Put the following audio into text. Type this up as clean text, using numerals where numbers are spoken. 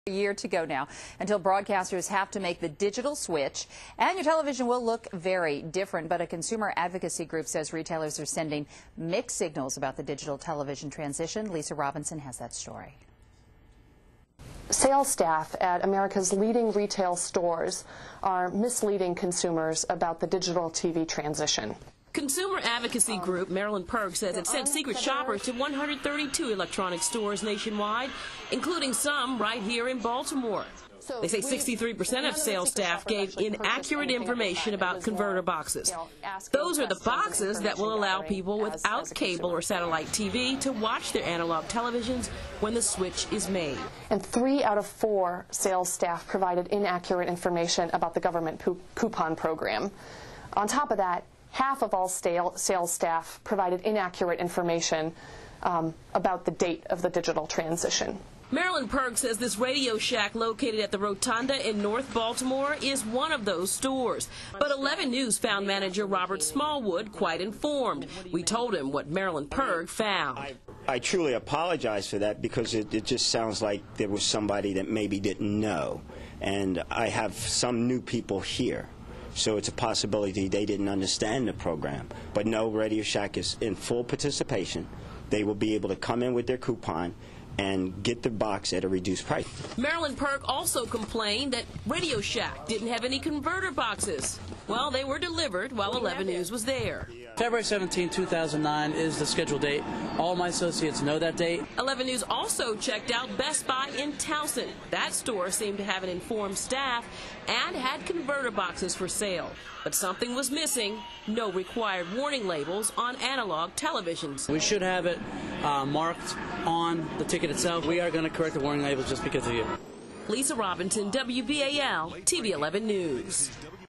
A year to go now until broadcasters have to make the digital switch, and your television will look very different. But a consumer advocacy group says retailers are sending mixed signals about the digital television transition. Lisa Robinson has that story. Sales staff at America's leading retail stores are misleading consumers about the digital TV transition. Consumer advocacy group Maryland Perk says it sent secret shoppers to 132 electronic stores nationwide, including some right here in Baltimore. They say 63% of sales staff gave inaccurate information about converter boxes. Those are the boxes that will allow people without cable or satellite TV to watch their analog televisions when the switch is made. And 3 out of 4 sales staff provided inaccurate information about the government coupon program. On top of that, half of all sales staff provided inaccurate information about the date of the digital transition. Maryland Perk says this Radio Shack located at the Rotunda in North Baltimore is one of those stores. But 11 News found manager Robert Smallwood quite informed. We told him what Maryland Perk found. I truly apologize for that because it just sounds like there was somebody that maybe didn't know. And I have some new people here. So it's a possibility they didn't understand the program. But no, Radio Shack is in full participation. They will be able to come in with their coupon and get the box at a reduced price. Maryland Perk also complained that Radio Shack didn't have any converter boxes. Well, they were delivered while 11 News was there. February 17, 2009 is the scheduled date. All my associates know that date. 11 News also checked out Best Buy in Towson. That store seemed to have an informed staff and had converter boxes for sale. But something was missing: no required warning labels on analog televisions. We should have it marked on the ticket itself. We are going to correct the warning labels just because of you. Lisa Robinson, WBAL-TV 11 News.